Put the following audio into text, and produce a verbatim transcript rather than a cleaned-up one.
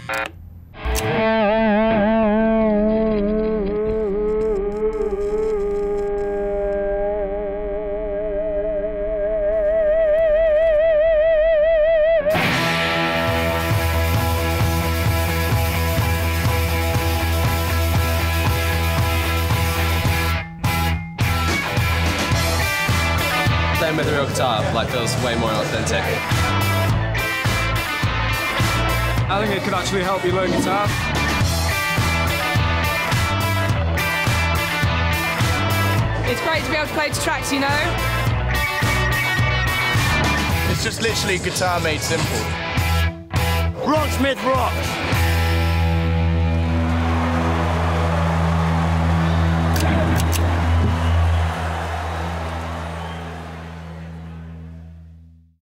Playing with a real guitar like feels way more authentic. I think it could actually help you learn guitar. It's great to be able to play to tracks, you know. It's just literally guitar made simple. Rocksmith rock!